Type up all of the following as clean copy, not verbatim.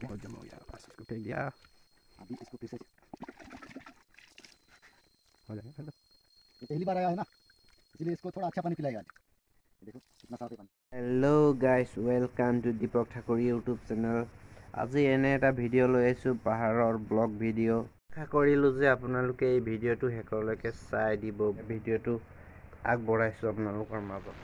बहुत जमा हो गया, बस इसको फेंक दिया। अभी इसको फिर से हो जाएगा। ये पहली बार आया है ना, इसलिए इसको थोड़ा अच्छा पानी पिलाएगा। देखो कितना साफ है पानी। Hello guys, welcome to Deepak Thakur YouTube channel. আজি এনে এটা ভিডিঅ' লৈ আহিছোঁ, পাহাৰৰ ব্লগ ভিডিঅ'। আশা কৰিলোঁ যে আপোনালোকে এই ভিডিঅ'টো শেষলৈকে চাই দিব। ভিডিঅ'টো আগবঢ়াইছোঁ আপোনালোকৰ মাজত।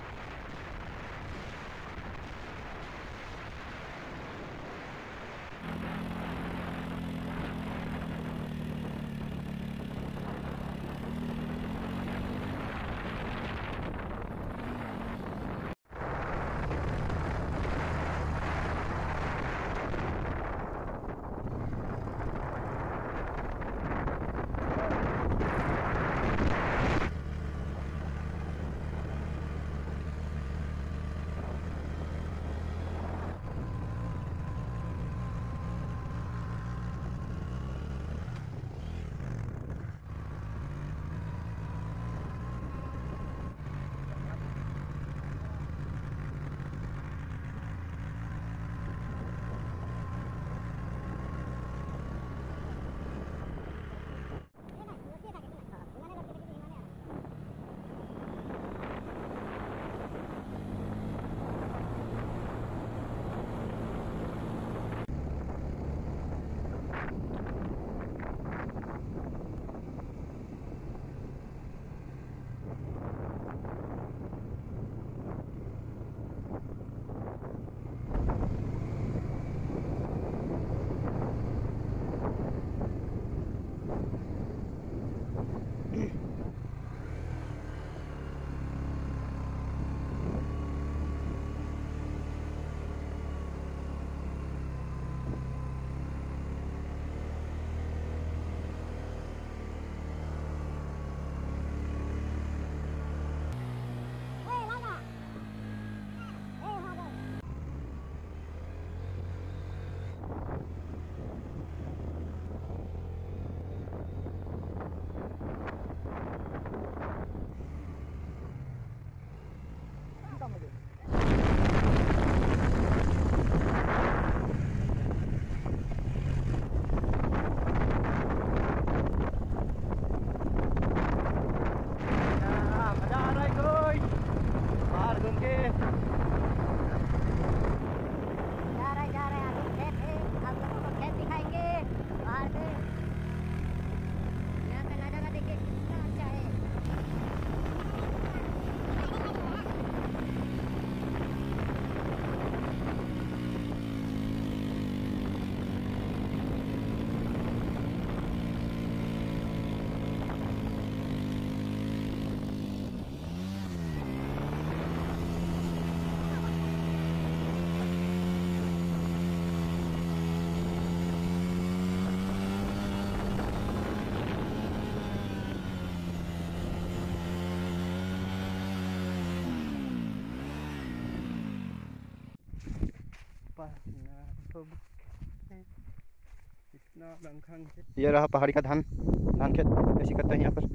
ये रहा पहाड़ी का धान खेत। ऐसी करते हैं यहाँ पर।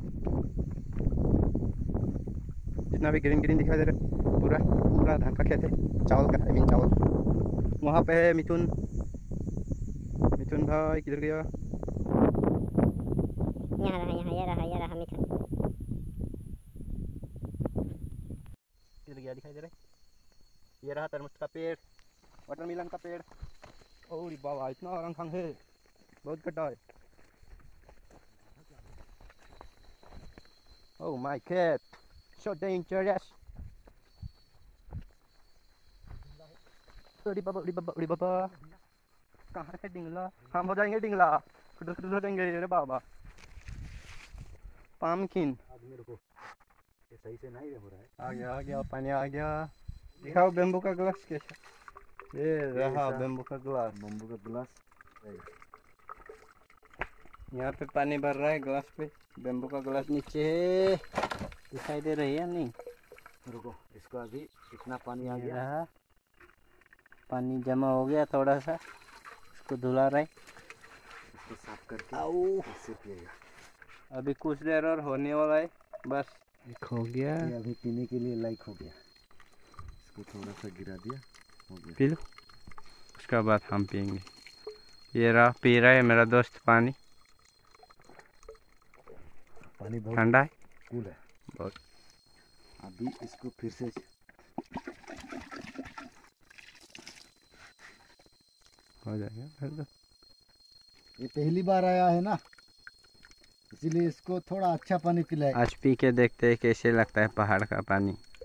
जितना भी ग्रीन ग्रीन दिखाई दे रहा है पूरा पूरा धान का खेत है, चावल का। आई मीन चावल। वहाँ पे है मिथुन भाई किधर गया? ये रहा मिथुन। किधर गया दिखाई दे रहा है? ये रहा तरबूज का पेड़, वाटरमेलन का पेड़। और बाबा इतना रंग है, बहुत गड्ढा है। Oh my cat, so dangerous. उड़ी बाबा कहाँ है डिंगला? हम हो जाएंगे डिंगला, खुद हो जाएंगे। अरे बाबा पामकिन। मेरे को ये सही से नहीं हो रहा है। आ गया पानी आ गया। दिखाओ बेम्बू का ग्लास कैसा? ये रहा बेम्बू का ग्लास। यहाँ पे पानी भर रहा है ग्लास पे। बेम्बू का ग्लास नीचे दिखाई दे रही है नहीं? रुको, इसको अभी कितना पानी आ गया। पानी जमा हो गया थोड़ा सा, इसको धुला रहा है। इसको साफ करके इससे पिएगा। अभी कुछ देर और होने वाला है, बस एक हो गया। ये अभी पीने के लिए लायक हो गया। इसको थोड़ा सा गिरा दिया, हो गया। पी लो। उसके बाद हम पियेंगे। ये रहा, पी रहा है मेरा दोस्त पानी। पानी बहुत ठंडा है कूल है बहुत। अभी इसको फिर से हो जाएगा फिर तो। ये पहली बार आया है ना, इसीलिए इसको थोड़ा अच्छा पानी पिलाए। आज पी के देखते हैं कैसे लगता है पहाड़ का पानी।